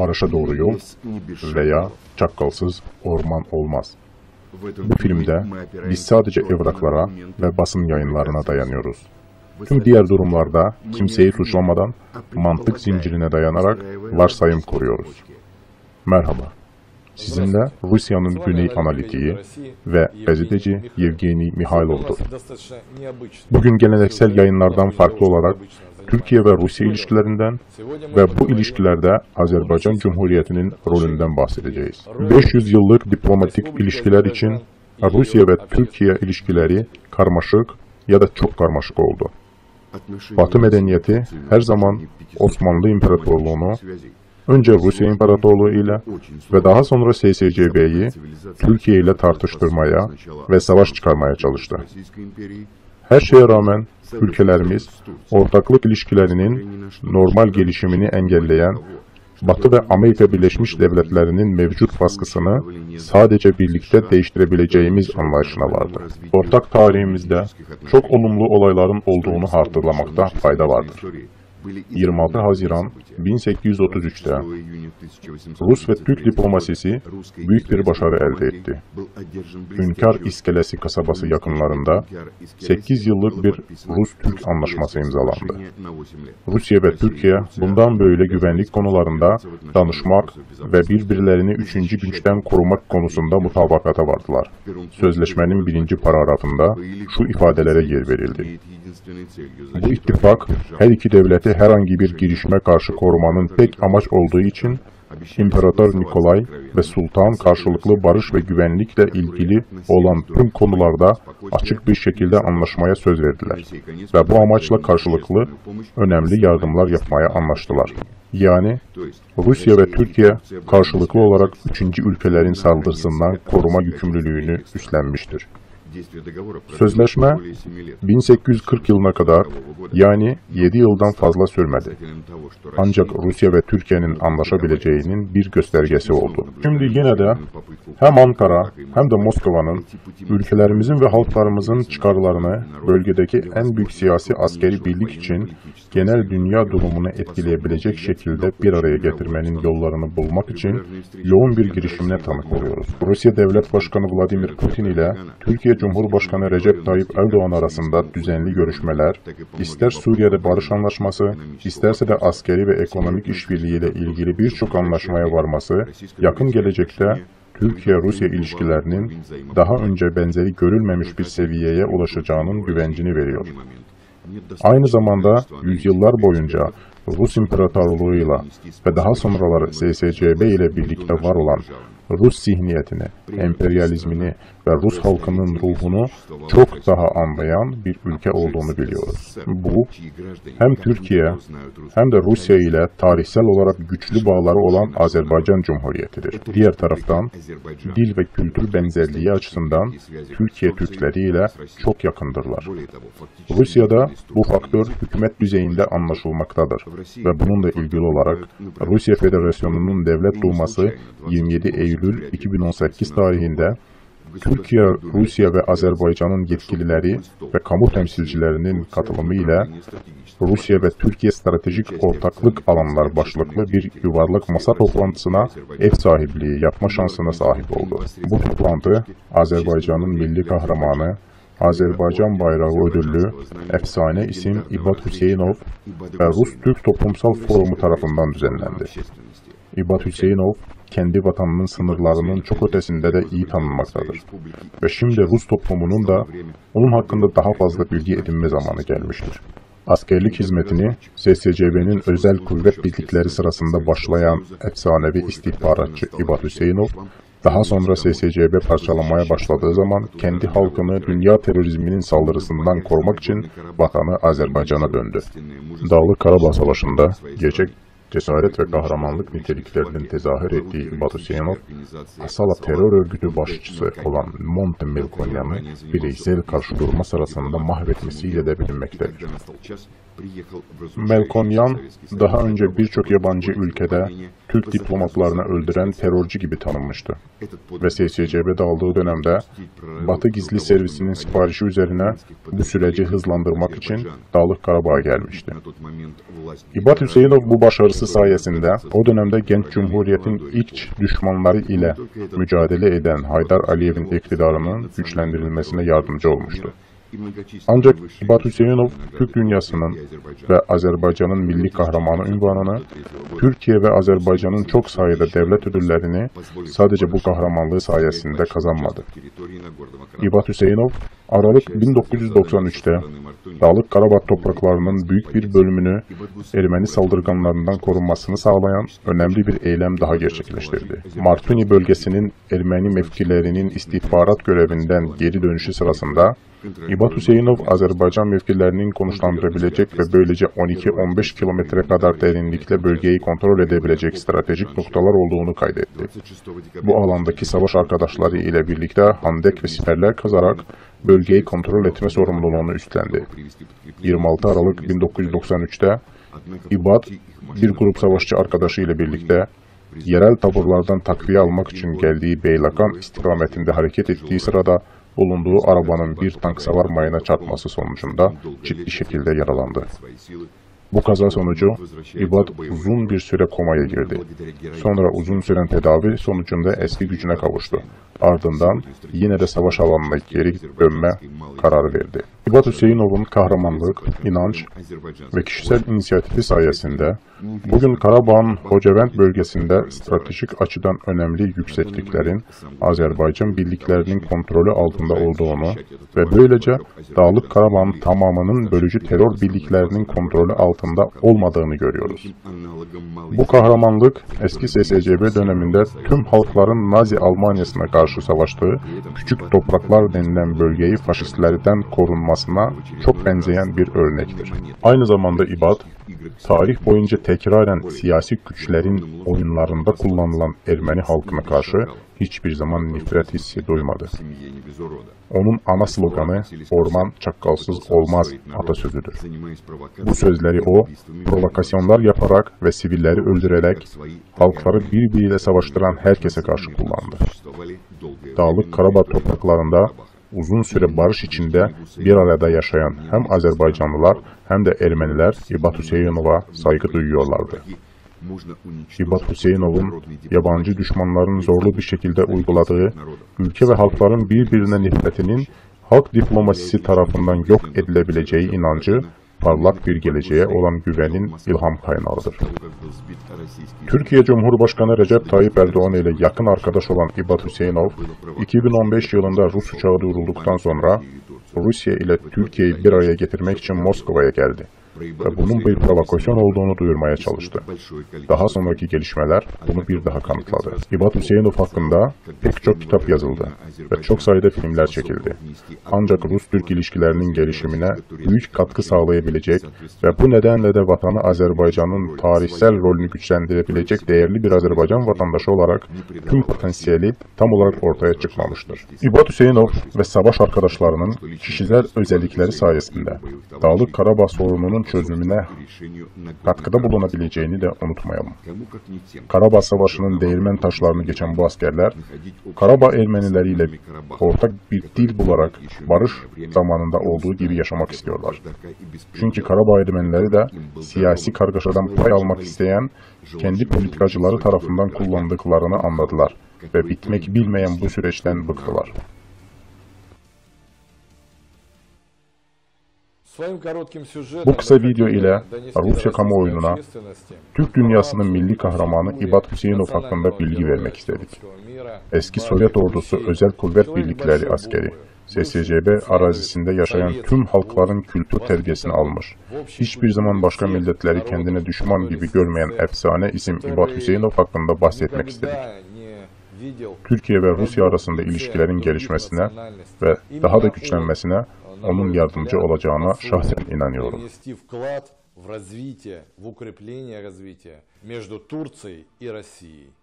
Barışa doğru yol veya çakkalsız orman olmaz. Bu filmde biz sadece evraklara ve basın yayınlarına dayanıyoruz. Tüm diğer durumlarda kimseyi suçlamadan mantık zincirine dayanarak varsayım kuruyoruz. Merhaba. Sizinle Rusya'nın Güney analitiği ve gazeteci Yevgeniy Mihailov'dur. Bugün geleneksel yayınlardan farklı olarak Türkiye ve Rusya ilişkilerinden ve bu ilişkilerde Azerbaycan Cumhuriyeti'nin rolünden bahsedeceğiz. 500 yıllık diplomatik ilişkiler için Rusya ve Türkiye ilişkileri karmaşık ya da çok karmaşık oldu. Batı medeniyeti her zaman Osmanlı İmparatorluğu'nu, önce Rusya İmparatorluğu ile ve daha sonra SSCB'yi Türkiye ile tartıştırmaya ve savaş çıkarmaya çalıştı. Her şeye rağmen ülkelerimiz ortaklık ilişkilerinin normal gelişimini engelleyen Batı ve Amerika Birleşmiş Devletleri'nin mevcut baskısını sadece birlikte değiştirebileceğimiz anlayışına vardı. Ortak tarihimizde çok olumlu olayların olduğunu hatırlamakta fayda vardır. 26 Haziran 1833'te Rus ve Türk diplomasisi büyük bir başarı elde etti. Hünkar İskelesi kasabası yakınlarında 8 yıllık bir Rus-Türk anlaşması imzalandı. Rusya ve Türkiye bundan böyle güvenlik konularında danışmak ve birbirlerini üçüncü güçten korumak konusunda mutabakata vardılar. Sözleşmenin 1. paragrafında şu ifadelere yer verildi. Bu ittifak her iki devleti herhangi bir girişime karşı korumanın tek amaç olduğu için İmparator Nikolay ve Sultan karşılıklı barış ve güvenlikle ilgili olan tüm konularda açık bir şekilde anlaşmaya söz verdiler ve bu amaçla karşılıklı önemli yardımlar yapmaya anlaştılar. Yani Rusya ve Türkiye karşılıklı olarak üçüncü ülkelerin saldırısından koruma yükümlülüğünü üstlenmiştir. Sözleşme 1840 yılına kadar, yani 7 yıldan fazla sürmedi. Ancak Rusya ve Türkiye'nin anlaşabileceğinin bir göstergesi oldu. Şimdi yine de hem Ankara hem de Moskova'nın ülkelerimizin ve halklarımızın çıkarlarını bölgedeki en büyük siyasi askeri birlik için genel dünya durumunu etkileyebilecek şekilde bir araya getirmenin yollarını bulmak için yoğun bir girişimine tanık oluyoruz. Rusya Devlet Başkanı Vladimir Putin ile Türkiye Cumhurbaşkanı Recep Tayyip Erdoğan arasında düzenli görüşmeler, ister Suriye'de barış anlaşması, isterse de askeri ve ekonomik işbirliğiyle ilgili birçok anlaşmaya varması, yakın gelecekte Türkiye-Rusya ilişkilerinin daha önce benzeri görülmemiş bir seviyeye ulaşacağının güvencini veriyor. Aynı zamanda yüzyıllar boyunca Rus İmparatorluğu'yla ve daha sonraları SSCB ile birlikte var olan Rus zihniyetini, emperyalizmini ve Rus halkının ruhunu çok daha anlayan bir ülke olduğunu biliyoruz. Bu, hem Türkiye hem de Rusya ile tarihsel olarak güçlü bağları olan Azerbaycan Cumhuriyeti'dir. Diğer taraftan, dil ve kültür benzerliği açısından Türkiye Türkleri ile çok yakındırlar. Rusya'da bu faktör hükümet düzeyinde anlaşılmaktadır ve bununla ilgili olarak Rusya Federasyonu'nun Devlet Duması 27 Eylül 2018 tarihinde Türkiye, Rusya ve Azerbaycan'ın yetkilileri ve kamu temsilcilerinin katılımı ile Rusya ve Türkiye Stratejik Ortaklık Alanlar başlıklı bir yuvarlak masa toplantısına ev sahipliği yapma şansına sahip oldu. Bu toplantı Azerbaycan'ın milli kahramanı, Azerbaycan Bayrağı ödüllü efsane isim İbad Hüseyinov ve Rus-Türk Toplumsal Forumu tarafından düzenlendi. İbad Hüseyinov, kendi vatanının sınırlarının çok ötesinde de iyi tanınmaktadır. Ve şimdi Rus toplumunun da onun hakkında daha fazla bilgi edinme zamanı gelmiştir. Askerlik hizmetini SSCB'nin özel kuvvet birlikleri sırasında başlayan efsanevi istihbaratçı İbad Hüseyinov, daha sonra SSCB parçalamaya başladığı zaman kendi halkını dünya terörizminin saldırısından korumak için vatanı Azerbaycan'a döndü. Dağlık Karabağ Savaşı'nda gerçek cesaret ve kahramanlık niteliklerinin tezahür ettiği İbad Hüseyinov, Asala terör örgütü başçısı olan Monte Melkonyan'ı bireysel karşı durma sırasında mahvetmesiyle de bilinmektedir. Melkonyan, daha önce birçok yabancı ülkede Türk diplomatlarını öldüren terörcü gibi tanınmıştı. Ve SSCB'de aldığı dönemde Batı Gizli Servisi'nin siparişi üzerine bu süreci hızlandırmak için Dağlık Karabağ'a gelmişti. İbad Hüseyinov bu başarısı olması sayesinde o dönemde genç cumhuriyetin ilk düşmanları ile mücadele eden Haydar Aliyev'in iktidarının güçlendirilmesine yardımcı olmuştu. Ancak İbad Hüseyinov, Türk dünyasının ve Azerbaycan'ın milli kahramanı unvanını, Türkiye ve Azerbaycan'ın çok sayıda devlet ödüllerini sadece bu kahramanlığı sayesinde kazanmadı. İbad Hüseyinov, Aralık 1993'te Dağlık Karabağ topraklarının büyük bir bölümünü Ermeni saldırganlarından korunmasını sağlayan önemli bir eylem daha gerçekleştirdi. Martuni bölgesinin Ermeni mevkilerinin istihbarat görevinden geri dönüşü sırasında İbad Hüseyinov, Azerbaycan mevkilerinin konuşlandırabilecek ve böylece 12-15 kilometre kadar derinlikle bölgeyi kontrol edebilecek stratejik noktalar olduğunu kaydetti. Bu alandaki savaş arkadaşları ile birlikte handek ve siperler kazarak bölgeyi kontrol etme sorumluluğunu üstlendi. 26 Aralık 1993'te İbad, bir grup savaşçı arkadaşı ile birlikte yerel taburlardan takviye almak için geldiği Beylakan istikametinde hareket ettiği sırada bulunduğu arabanın bir tank savar mayına çarpması sonucunda ciddi şekilde yaralandı. Bu kaza sonucu İbad uzun bir süre komaya girdi. Sonra uzun süren tedavi sonucunda eski gücüne kavuştu. Ardından yine de savaş alanına geri dönme kararı verdi. İbad Hüseyinov'un kahramanlık, inanç ve kişisel inisiyatifi sayesinde bugün Karabağ'ın Hocavent bölgesinde stratejik açıdan önemli yüksekliklerin Azerbaycan birliklerinin kontrolü altında olduğunu ve böylece Dağlık Karabağ'ın tamamının bölücü terör birliklerinin kontrolü altında olmadığını görüyoruz. Bu kahramanlık eski SSCB döneminde tüm halkların Nazi Almanyası'na karşı savaştığı küçük topraklar denilen bölgeyi faşistlerden korunmasına çok benzeyen bir örnektir. Aynı zamanda İbad, tarih boyunca tekraren siyasi güçlerin oyunlarında kullanılan Ermeni halkına karşı hiçbir zaman nefret hissi duymadı. Onun ana sloganı "Orman çakkalsız olmaz" atasözüdür. Bu sözleri o, provokasyonlar yaparak ve sivilleri öldürerek halkları birbiriyle savaştıran herkese karşı kullandı. Dağlık Karabağ topraklarında uzun süre barış içinde bir arada yaşayan hem Azerbaycanlılar hem de Ermeniler İbad Hüseyinov'a saygı duyuyorlardı. İbad Hüseyinov'un yabancı düşmanların zorlu bir şekilde uyguladığı ülke ve halkların birbirine nefretinin halk diplomasisi tarafından yok edilebileceği inancı, parlak bir geleceğe olan güvenin ilham kaynağıdır. Türkiye Cumhurbaşkanı Recep Tayyip Erdoğan ile yakın arkadaş olan İbad Hüseyinov, 2015 yılında Rus uçağı vurulduktan sonra Rusya ile Türkiye'yi bir araya getirmek için Moskova'ya geldi ve bunun bir provokasyon olduğunu duyurmaya çalıştı. Daha sonraki gelişmeler bunu bir daha kanıtladı. İbad Hüseyinov hakkında pek çok kitap yazıldı ve çok sayıda filmler çekildi. Ancak Rus-Türk ilişkilerinin gelişimine büyük katkı sağlayabilecek ve bu nedenle de vatanı Azerbaycan'ın tarihsel rolünü güçlendirebilecek değerli bir Azerbaycan vatandaşı olarak tüm potansiyeli tam olarak ortaya çıkmamıştır. İbad Hüseyinov ve savaş arkadaşlarının kişisel özellikleri sayesinde Dağlık Karabağ sorununun çözümüne katkıda bulunabileceğini de unutmayalım. Karabağ Savaşı'nın değirmen taşlarını geçen bu askerler, Karabağ Ermenileriyle ortak bir dil bularak barış zamanında olduğu gibi yaşamak istiyorlar. Çünkü Karabağ Ermenileri de siyasi kargaşadan pay almak isteyen kendi politikacıları tarafından kullandıklarını anladılar ve bitmek bilmeyen bu süreçten bıktılar. Bu kısa video ile Rusya kamuoyuna Türk dünyasının milli kahramanı İbad Hüseyinov hakkında bilgi vermek istedik. Eski Sovyet ordusu özel kuvvet birlikleri askeri, SSCB arazisinde yaşayan tüm halkların kültür terbiyesini almış, hiçbir zaman başka milletleri kendine düşman gibi görmeyen efsane isim İbad Hüseyinov hakkında bahsetmek istedik. Türkiye ve Rusya arasında ilişkilerin gelişmesine ve daha da güçlenmesine onun yardımcı olacağına şahsen inanıyorum. В развитие, в укрепление развития между Турцией и Россией.